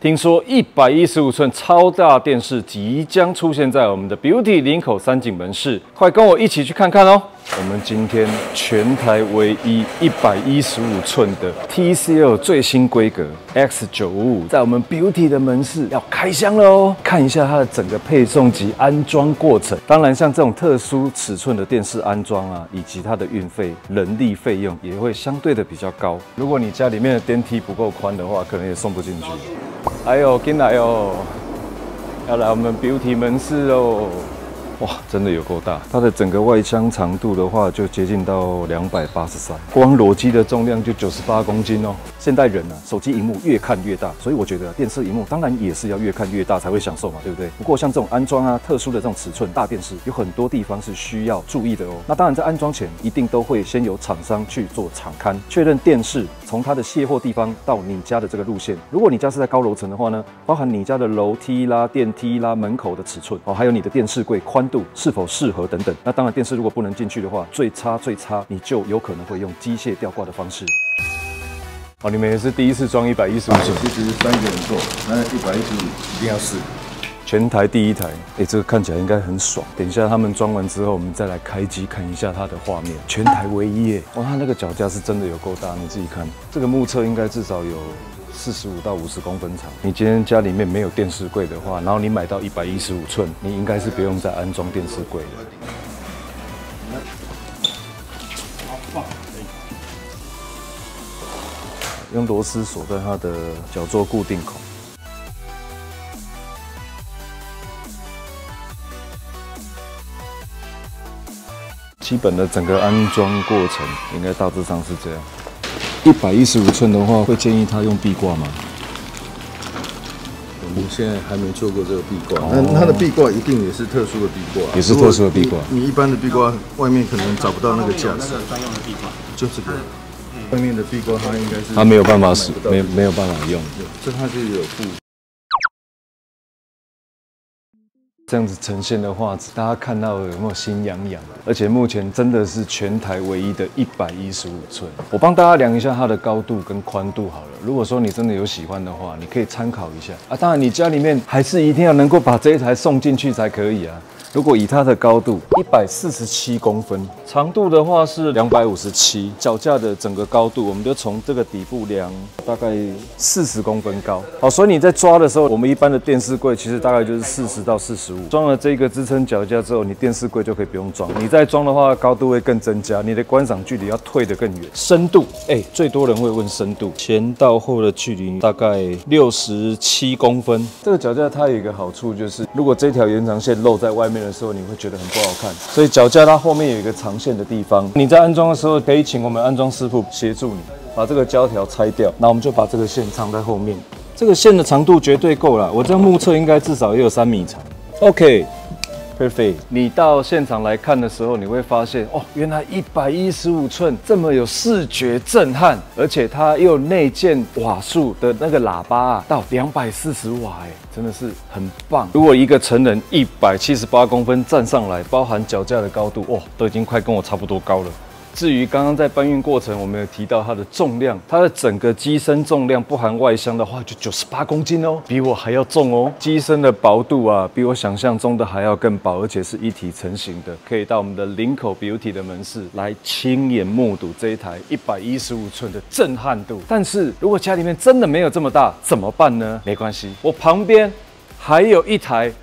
听说115寸超大电视即将出现在我们的 Beauty 林口三井门市，快跟我一起去看看哦！我们今天全台唯一115寸的 TCL 最新规格 X955，在我们 Beauty 的门市要开箱了哦！看一下它的整个配送及安装过程。当然，像这种特殊尺寸的电视安装啊，以及它的运费、人力费用也会相对的比较高。如果你家里面的电梯不够宽的话，可能也送不进去。哎呦，进来哦！要来我们 Beauty 门市哦！哇，真的有够大！它的整个外箱长度的话，就接近到283，光裸机的重量就98公斤哦。现代人啊，手机荧幕越看越大，所以我觉得电视荧幕当然也是要越看越大才会享受嘛，对不对？不过像这种安装啊，特殊的这种尺寸大电视，有很多地方是需要注意的哦。那当然在安装前，一定都会先由厂商去做场勘，确认电视从它的卸货地方到你家的这个路线。如果你家是在高楼层的话呢，包含你家的楼梯啦、电梯啦、门口的尺寸哦，还有你的电视柜宽度是否适合等等。那当然，电视如果不能进去的话，最差你就有可能会用机械吊挂的方式。哦，你们也是第一次装115寸？ 其实3个人够，那115一定要4个。 全台第一台，这个看起来应该很爽。等一下他们装完之后，我们再来开机看一下它的画面。全台唯一耶！哇，它那个脚架是真的有够大，你自己看，这个目测应该至少有45到50公分长。你今天家里面没有电视柜的话，然后你买到115寸，你应该是不用再安装电视柜的。用螺丝锁在它的脚座固定孔。基本的整个安装过程应该大致上是这样。115寸的话，会建议他用壁挂吗？ 我们现在还没做过这个壁挂，那它的壁挂一定也是特殊的壁挂， 也是特殊的壁挂。 你一般的壁挂外面可能找不到那个架子，专用的壁挂，就这个。外面的壁挂它应该是它没有办法使，没有办法用， 这它就有附。 这样子呈现的画质，大家看到有没有心痒痒？而且目前真的是全台唯一的115寸。我帮大家量一下它的高度跟宽度好了。如果说你真的有喜欢的话，你可以参考一下啊。当然，你家里面还是一定要能够把这一台送进去才可以啊。如果以它的高度147公分，长度的话是257，脚架的整个高度，我们就从这个底部量大概40公分高。好，所以你在抓的时候，我们一般的电视柜其实大概就是40到45。装了这个支撑脚架之后，你电视柜就可以不用装。你再装的话，高度会更增加，你的观赏距离要退得更远。深度，最多人会问深度，前到后的距离大概67公分。这个脚架它有一个好处就是，如果这条延长线露在外面的时候，你会觉得很不好看，所以脚架它后面有一个长线的地方，你在安装的时候可以请我们安装师傅协助你把这个胶条拆掉，那我们就把这个线藏在后面，这个线的长度绝对够了，我这样目测应该至少也有3米长。OK。Perfect。你到现场来看的时候，你会发现哦，原来115寸这么有视觉震撼，而且它又内建瓦数的那个喇叭啊，到240瓦，真的是很棒。如果一个成人178公分站上来，包含脚架的高度，都已经快跟我差不多高了。至于刚刚在搬运过程，我们有提到它的重量，它的整个机身重量不含外箱的话，就98公斤哦，比我还要重哦。机身的薄度啊，比我想象中的还要更薄，而且是一体成型的，可以到我们的林口 Beauty 的门市来亲眼目睹这一台115寸的震撼度。但是如果家里面真的没有这么大，怎么办呢？没关系，我旁边还有一台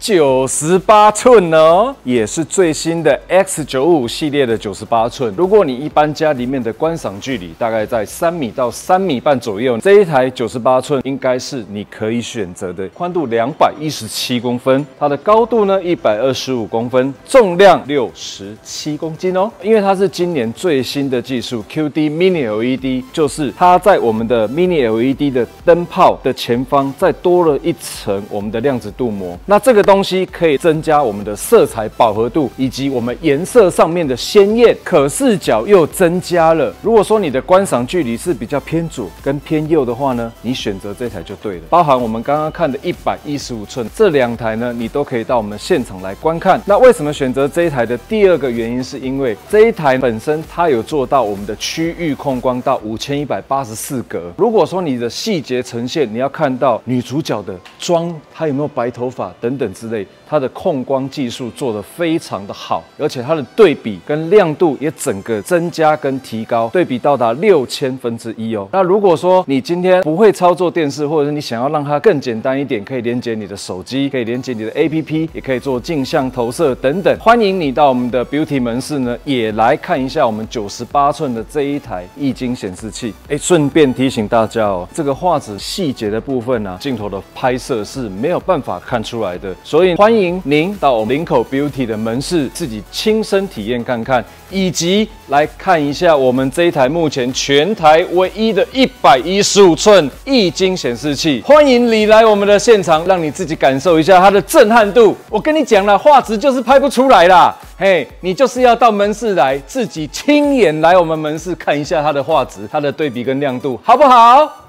98寸哦，也是最新的 X955系列的98寸。如果你一般家里面的观赏距离大概在3米到3米半左右，这一台98寸应该是你可以选择的。宽度217公分，它的高度呢125公分，重量67公斤哦。因为它是今年最新的技术 QD Mini LED， 就是它在我们的 Mini LED 的灯泡的前方再多了一层我们的量子子镀膜。那这个东西可以增加我们的色彩饱和度，以及我们颜色上面的鲜艳，可视角又增加了。如果说你的观赏距离是比较偏左跟偏右的话呢，你选择这台就对了。包含我们刚刚看的115寸这2台呢，你都可以到我们现场来观看。那为什么选择这一台的第2个原因，是因为这一台本身它有做到我们的区域控光到5184格。如果说你的细节呈现，你要看到女主角的妆，她有没有白头发等等之类，它的控光技术做得非常的好，而且它的对比跟亮度也整个增加跟提高，对比到达6000分之一哦。那如果说你今天不会操作电视，或者是你想要让它更简单一点，可以连接你的手机，可以连接你的 APP， 也可以做镜像投射等等。欢迎你到我们的 Beauty 门市呢，也来看一下我们98寸的这一台液晶显示器。顺便提醒大家哦，这个画质细节的部分呢，镜头的拍摄是没有办法看出来的，所以欢迎您到我们林口 Beauty 的门市自己亲身体验看看，以及来看一下我们这一台目前全台唯一的115寸液晶显示器。欢迎你来我们的现场，让你自己感受一下它的震撼度。我跟你讲了，画质就是拍不出来啦。嘿，你就是要到门市来，自己亲眼来我们门市看一下它的画质、它的对比跟亮度，好不好？